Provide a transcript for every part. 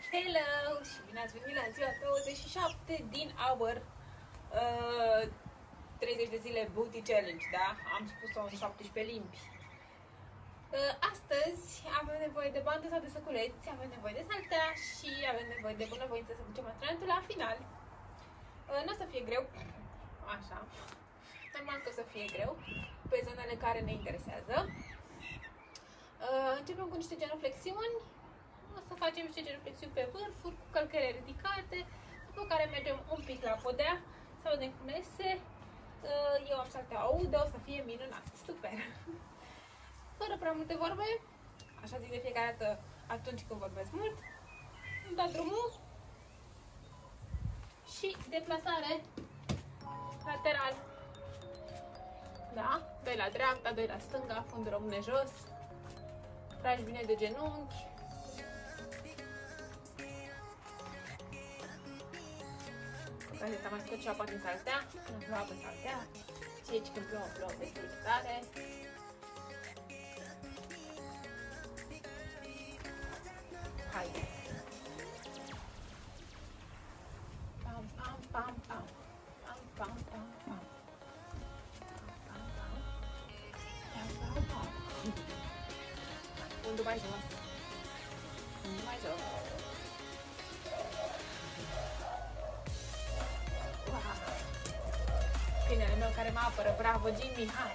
Hello și bine ați venit la ziua 27 din our 30 de zile Booty Challenge, da? Am spus-o în 17 limbi. Astăzi avem nevoie de bandă sau de săculeți, avem nevoie de saltea și avem nevoie de bunăvoință să ducem antrenamentul la final. Nu o să fie greu, așa, normal că o să fie greu, pe zonele care ne interesează. Începem cu niște genuflexiuni. O să facem niște genuflexiuni pe vârfuri, cu călcările ridicate, după care mergem un pic la podea, să vedem cum iese. Eu am saltea audă, o să fie minunat, super! Fără prea multe vorbe, așa zic de fiecare dată atunci când vorbesc mult, îmi dau drumul și deplasare lateral. Da? 2 la dreapta, 2 la stânga, fundul rămâne jos, tragi bine de genunchi. Care s-a mai scos și apa din saltea, nu plouă pe saltea, și aici când plouă, plouă destul de tare. Haide! Pam, pam, pam, pam, pam, pam, pam, pam. Fundul mai jos. Fundul mai jos. Câinele meu care mă apără, bravo Jimmy, hai!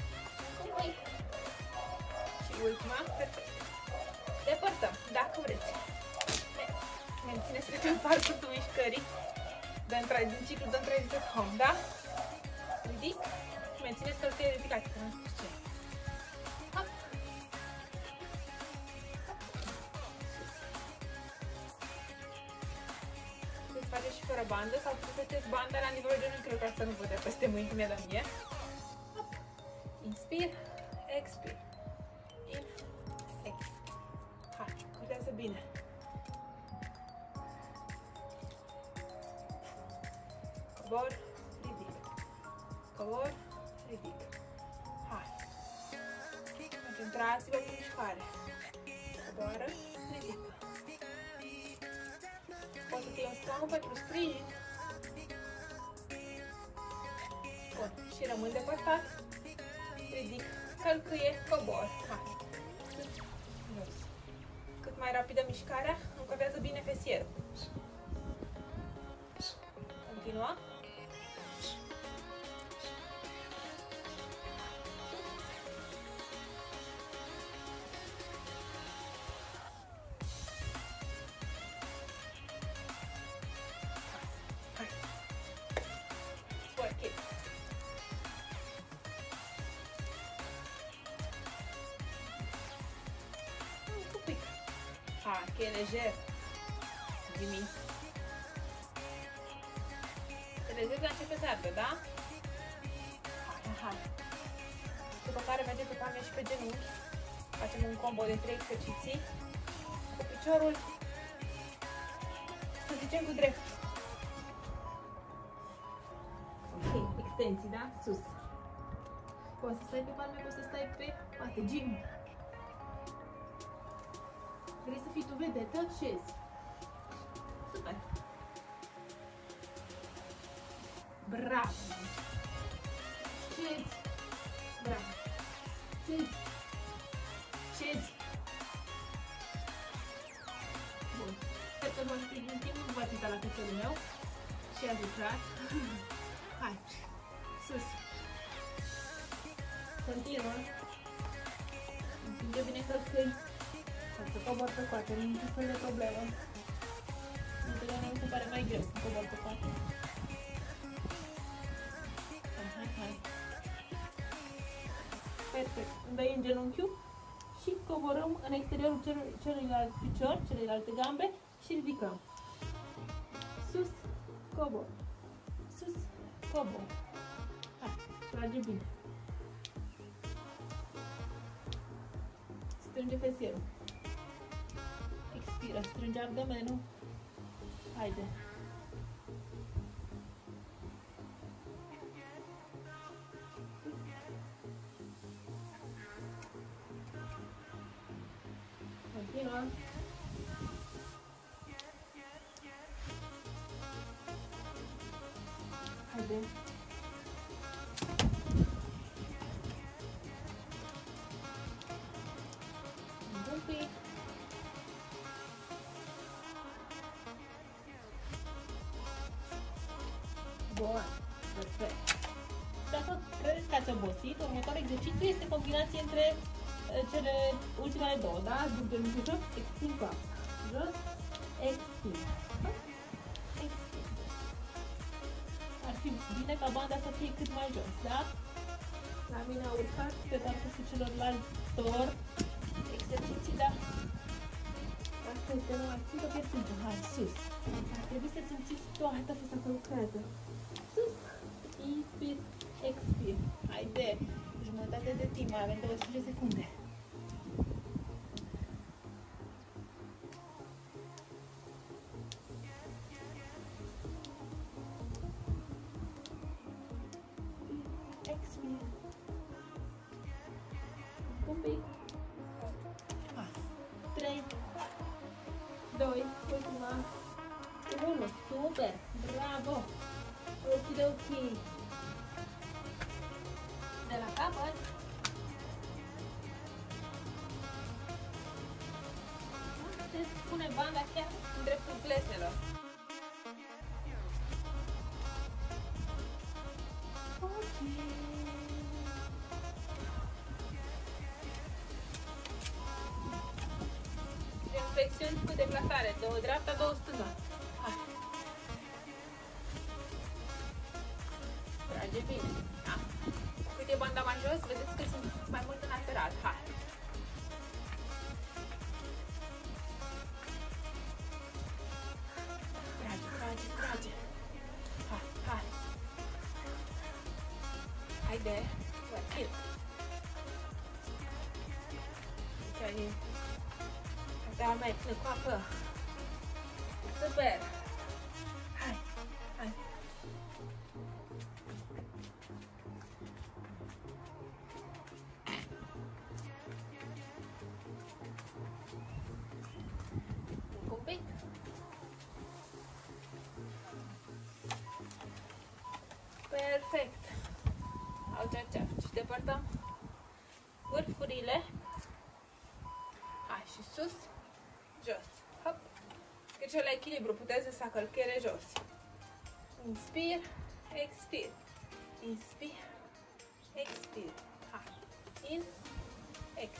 Și ultima, perfect. Depărtăm, dacă vreți. Mențineți pe tot parcursul mișcării din ciclul de întregi de home, da? Ridic, mențineți călcările ridicate, că nu știu ce. Hop! Puteți face și fără bandă sau puteți faceți banda la nivelul genunchiilor ca să nu vă dea peste mâini cum e la mie. Hop! Inspir, expir. In, expir. Hai, curtează bine. Cobor, ridic. Cobor, ridic. Hai. Concentrați-vă pe mișcare. Coboară, ridică. Poți să-ți iei o scaună pentru sprijin. Bun. Și rămân depărtat. Ridic, călcâie, cobor. Hai. Jos. Cât mai rapidă mișcarea, încărdează bine fesierul. Continua. Hai. Work it. Un pic. Hai, că e lejer. Jimmy. Lejer, dar începe să ardă, da? Hai, hai. După care mergem pe palme și pe genunchi. Facem un combo de 3 exerciții. Cu piciorul, să zicem, cu drept. Ok, extensii, da? Sus. Poți să stai pe palme, poți să stai pe poate, Jimmy. Vrei să fii tu vedetă? Șezi. Super. Bravo! Șezi! Bravo! Șezi! Șezi! Bun. Sper că din timp nu v-ați uitat la cățelul meu și ați lucrat. Hai! Sus! Continuă! Împinge bine călcâi. Ca să cobor pe coate, nu e niciun fel de problemă. Întotdeauna mi se pare mai greu să cobor pe coate. Hai. Perfect. Îmi dai în genunchiul și coborăm în exteriorul celuilalt picior, celelalte gambe și ridicăm. Sus, cobor. Sus, cobor. Hai, trage bine. Strânge fesierul. Expiră, strânge abdomenul. Haide. Continuă. Un pic. Bun. Perfect. Dacă credeți că ați obosit, următorul exercițiu este combinație între cele ultimele două, da? Dublul jos, extind cu apsa. Jos, extind. Extind. Ar fi bine ca banda să fie cât mai jos, da? La mine a urcat pe parcursul celorlaltor exerciții, dar asta este numai țintă pe timpul. Hai, sus. Ar trebui să simțiți toată asta că lucrează. Sus. Inspir, expir. Haide. Jumătate de timp, mai avem 25 de secunde. Expir. Un pic. 3, 2, ultima. 1. Super. Bravo. Okidoki. De la capăt. Puteți pune banda chiar în dreptul pleselor. Ok. Flexiuni cu deplasare. Două dreapta, două stânga. Hai. Trage bine. Da. Cât e banda mai jos, vedeți că sunt mai mult în lateral. Hai. Trage, trage, trage. Hai, hai. Haide. Work it. Aici e. Da, mai până cu apă. Super. Hai, hai. Un pic. Perfect. Au și depărtăm vârfurile. Hai și sus. Jos. Hop. Deci la echilibru puteți să călchere jos. Inspir, expir. Inspir, expir. Hai. In, ex.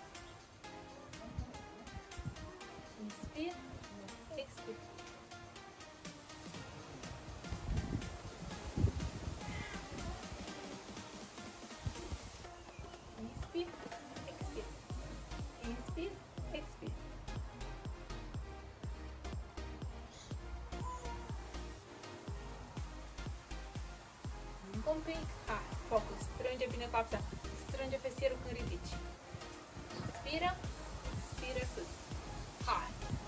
Inspir, expir. Inspir, expir. Inspir, expir. Un pic. Hai, focus. Strânge bine capsa. Strânge fesierul când ridici. Inspiră. Inspiră sus. Hai.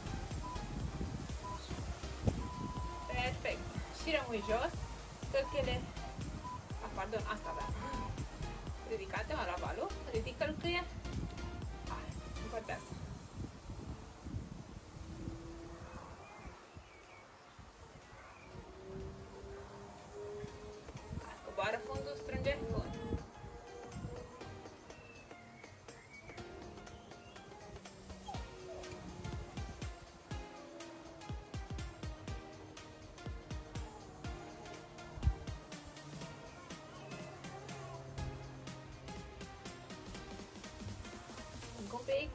Perfect. Și rămâi jos. Călchele. Pardon, asta avea. Ridicate-mă la valul. Ridică călcâie. Hai. Împărteasă. Coboară fundul, strânge fund. Încă un pic.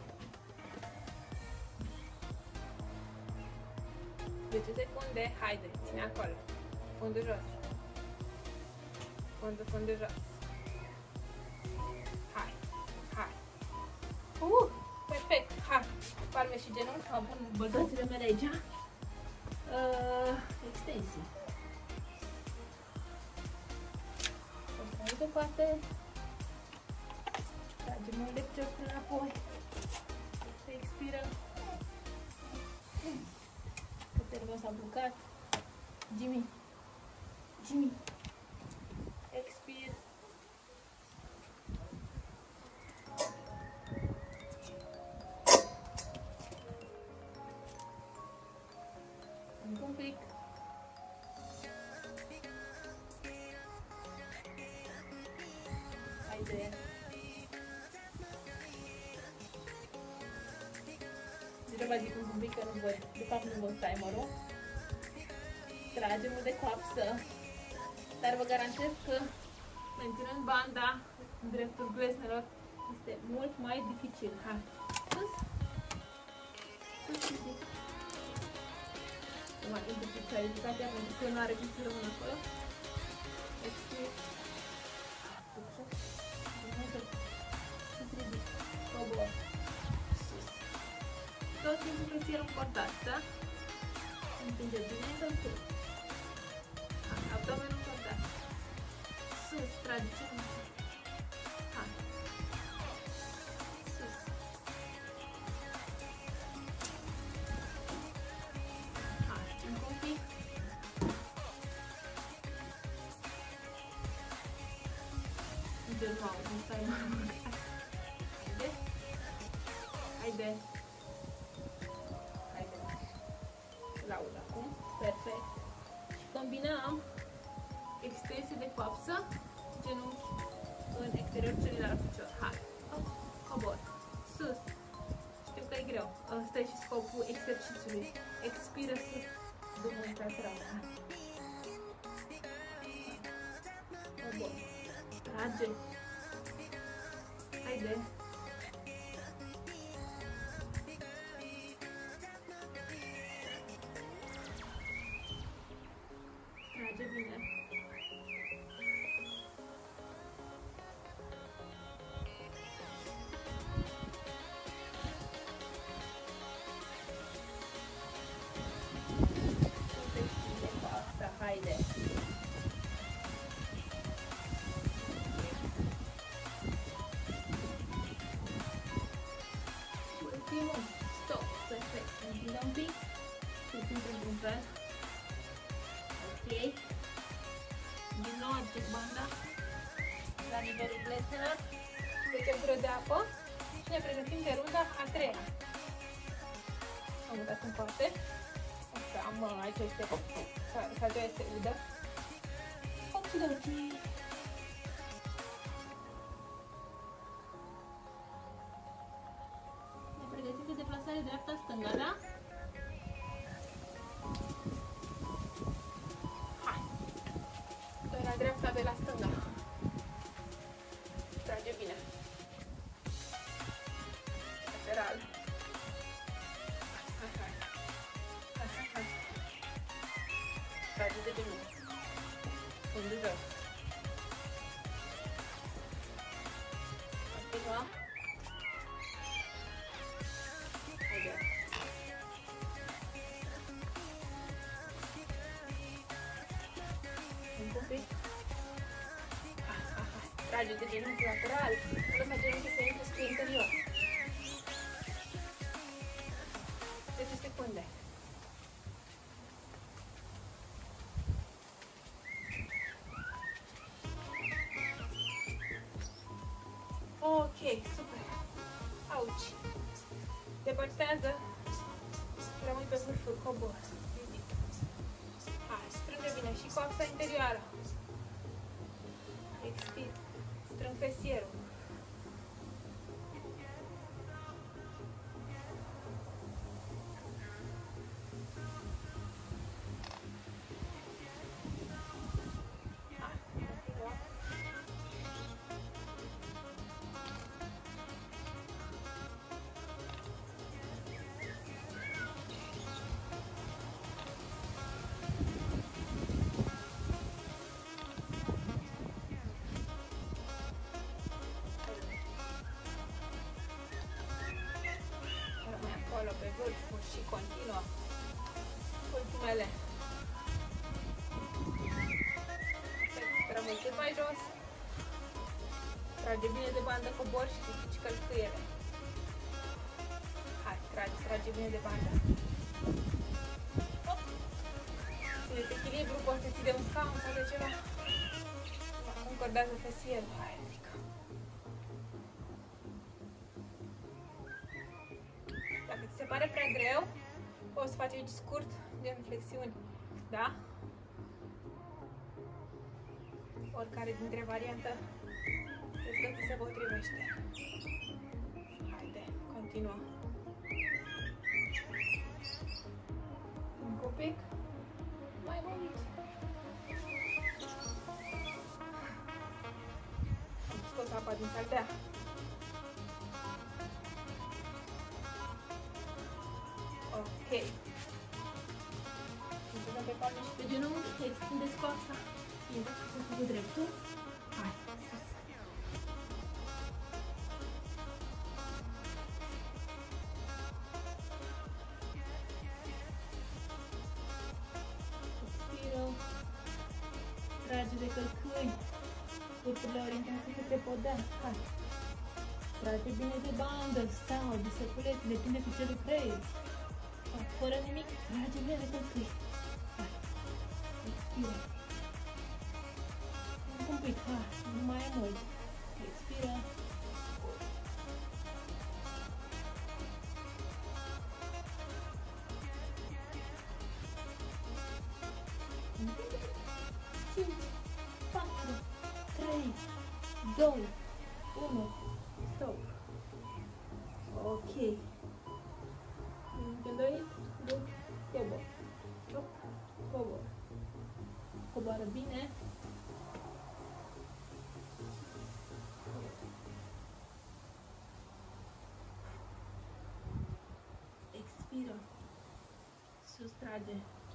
10 secunde. Haide, ține acolo. Fundul jos. Fundul jos. Hai, hai. Perfect. Hai. Palme și genunchi. Am pun bătățile mele aici. Extensii. Mai departe. Tragem un lepte până înapoi. Se expiră. Cățelul meu s-a blocat. Jimmy. Jimmy. Expir. Încă un pic. degeaba zic un pic că nu văd, de fapt nu văd timerul. Tragem de coapsă, dar vă garantez că menținând banda în dreptul glesnelor este mult mai dificil. Hai, sus, sus, sus. Acum intru pizza ridicată pentru că nu are cum să rămână acolo. Expir. Cobor. Sus. Tot timpul presierul în contact, da? Împinge bine în sus. Abdomenul în contact. Sus, tragem. Hai. Sus. Hai, încă un pic. Wow, nu stai mai mult. Haide. Haide. Haide. Laud acum. Perfect. Și combinăm extensie de coapsă, genunchi în exterior celălalt picior. Hai. Hop. Cobor. Sus. Știu că e greu. Ăsta e și scopul exercițiului. Expiră sus. Drumul lateral. Hai. Cobor. Trage. Haide. Trage bine. Haide. Ultimul. Stop. Perfect. Întindă un pic. Puțin într-un fel. Ok. Din nou aduc banda la nivelul glesnelor. Ducem gură de apă și ne pregătim de runda a treia. Am mutat în parte. Asta am aici este sagea este udă. Okidoki. Ne pregătim de deplasare dreapta-stânga, da? Hai! De la dreapta, de la stânga. Trage bine. Lateral. Hai, hai. Hai, hai, hai. Trage de genunchi. Fund de jos. Continuăm. Haide. Încă un pic. Hai, hai, hai. Trage de genunchi lateral. Nu lăsa genunchi să intre spre interior. 10 secunde. Ok, super. Auci. Depărtează. Rămâi pe vârful, cobor. Ridic. Hai, strânge bine și coapsa interioară. Expir. Strâng fesierul. Pe vârful și continuă ultimele. Rămâi cât mai jos. Trage bine de bandă, cobor și ridici călcâiele. Hai, trage bine de bandă. Hop. Țineți echilibru, poți să ții de un scaun sau de ceva. Acum cordează fesierul. Hai, ridică. Dacă ți se pare prea greu, poți face aici scurt, gen flexiuni, da? Oricare dintre variantă, crezi că ți se potrivește. Haide, continuă. din saltea. Ok. Împinăm pe palme și pe genunchi, extindeți coaxa. Intrați cu dreptul. Hai, sus. Expiră. Trage de călcâi. Cursurile orientate către podea. Hai. Trage bine de bandă sau de săculeți, depinde cu ce lucrezi. Fără nimic, trage bine de călcâi. Hai. Expiră. Un pic, hai. Nu mai e mult. Expiră. Cinci, 4, 3, 2, 1. Stop. Ok. Gândoi, duc, cobor. Stop, cobor. Coboară bine. Expiră. Sustrage.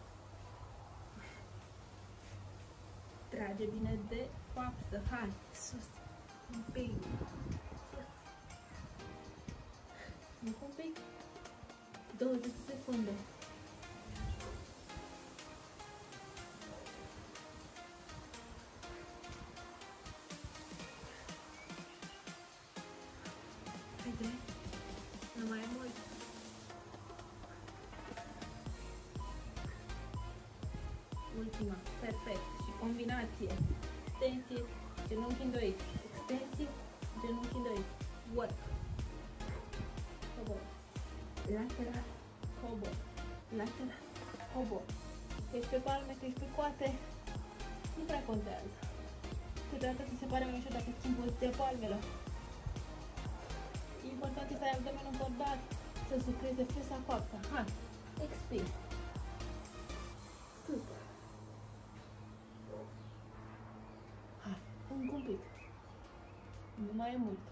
Trage bine de coapsă. Hai, sus. Un pic. Sus. Un pic. 20 de secunde. Haide. Nu mai e mult. Ultima. Perfect. Și combinație. Extensie, genunchi îndoit. Extensie, genunchi îndoit. Work. Cobor. Lateral. Cobor. Lateral. Cobor. Că ești pe palme, că ești pe coate. Nu prea contează. Câteodată ți se pare mai ușor dacă schimbi poziția palmelor. Important este să ai abdomenul încordat, să-ți lucreze flesa coapsa. Hai. Expir. Super. Hai. Încă un pic. Nu mai e mult.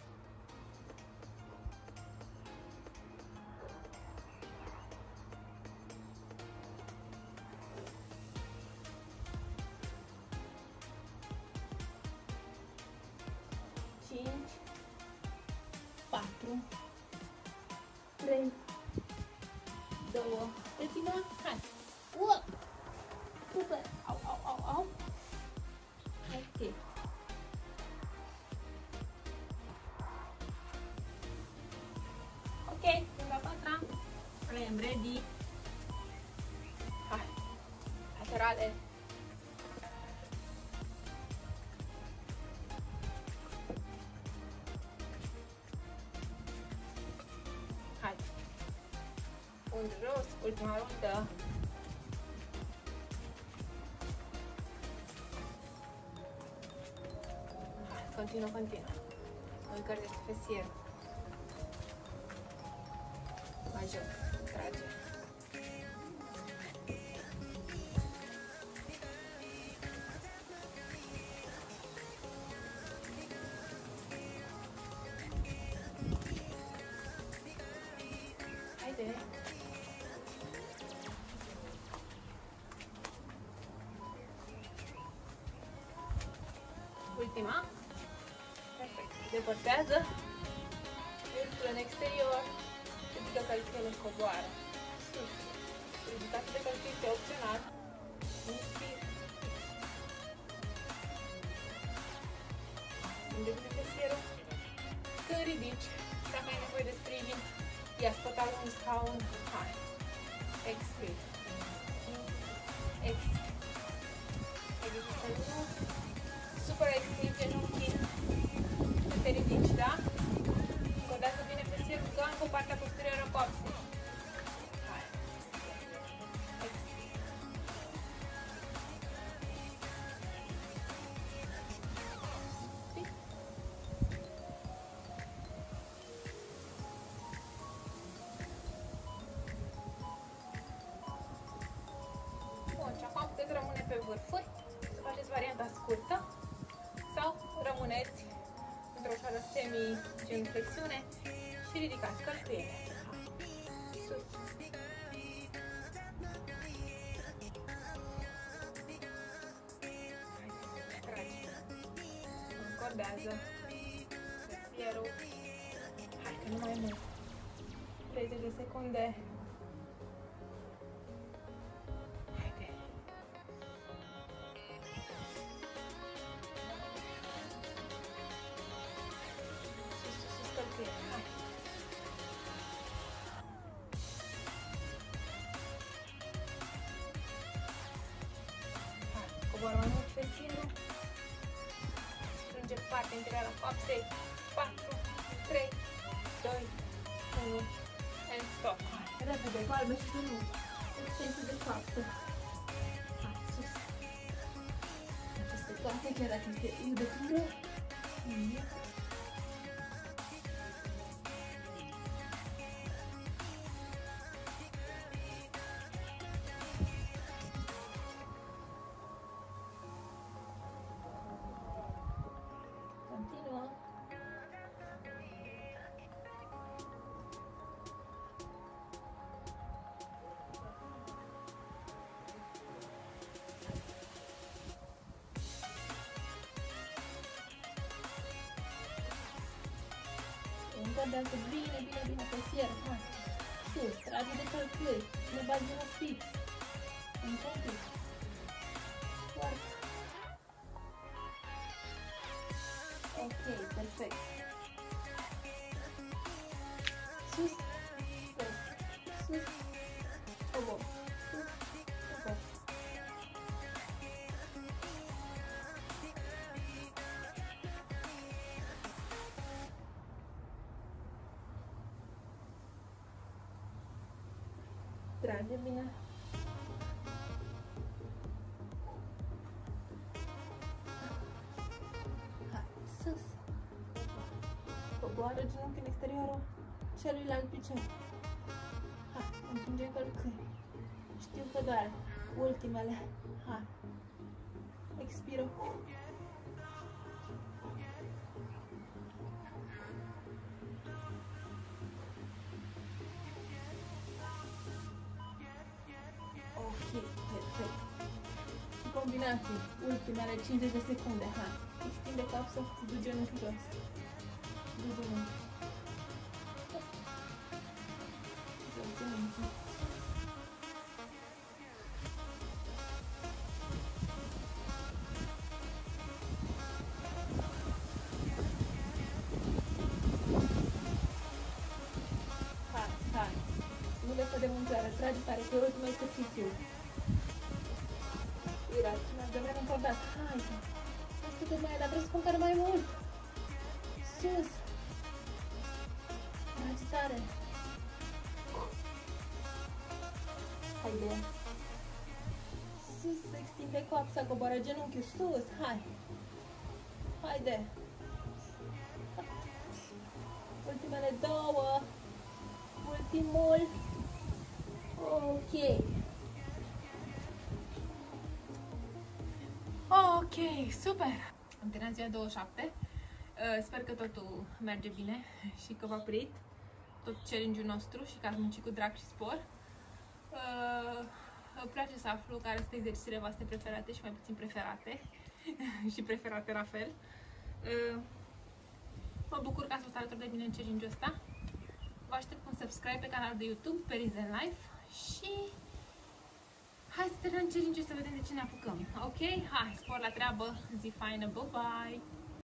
Cinci, 4, 3, 2, rețină, hai. Uă! Super! Au, au, au, au. Ok. Ok, runda 4. I am ready. Hai. Laterale. Hai. Un jos, ultima rundă. Continuă, continuă. Nu încălzește fesierul. Mai jos. Trage. Haide. Ultima. Perfect. Depărtează. Vârful în exterior. Ridică călcâiele, coboară. Sus. Ridicarea de călcâi este opțional. Inspir. Îndepune fesierul. Când ridici, dacă ai nevoie de sprijin, ia spătarul în scaun. Hai. Expir. Expir. Exhale. Super extins genunchii. Când te ridici, da? Încordează bine fesierul, gan cu partea posterioară a coapsei. Hai. Expir. Bun, și acum puteți rămâne pe vârfuri, să faceți varianta scurtă sau rămâneți într-o ușoară semi-genuflexiune și ridicați călcâiele. Sus. Tragi. Încordează. Fierul. Hai că nu mai mult. 30 de secunde. Haide. Sus, călcâie. Hai. Hai. Coboară mai mult pe fierul. Strânge partea interioară a coapsei. 4, 3, 2, 1. And stop. Repede, palme și nu. Extensie de coapsă. Hai, sus. Aceste coapse, chiar dacă este udătură. Continuă. Încordează bine pe fier. Hai. Sus, trage de călcâi. Nu bagi din fix. Încă un pic. Foarte. Ok, perfect. Sus, sus, sus, cobor, sus, cobor. Trage bine. Hai, sus. Coboară genunchi în exteriorul celuilalt picior. Hai, împinge călcâi. Știu că doare. Ultimele. Hai. Expiră. Ok, perfect. Și combinații. Ultimele 50 de secunde. Hai. Extinde capsa, du genunchi jos. Du genunchi. Du genunchi. Hai. Nu lăsa de mâncare. Trage tare, că e ultimul exercițiu. Irați, de vreme încordat. Hai. Nu știu cât mai e, dar vreau să spun care mai mult. Sus. Trage tare. Haide. Sus, extinde coapsa, coboară genunchiul. Sus, hai. Haide. Ultimele două. Ultimul. Ok. Ok, super! Am terminat ziua 27. Sper că totul merge bine și că v-a prit tot challenge-ul nostru și că ați muncit cu drag și spor. Îmi place să aflu care sunt exercițiile voastre preferate și mai puțin preferate și preferate la fel. Mă bucur că ați fost alături de mine în challenge-ul ăsta. Vă aștept un subscribe pe canalul de YouTube, Perizen Life, și hai să terminăm challenge-ul să vedem de ce ne apucăm. Ok? Hai, spor la treabă, zi faină, bye bye!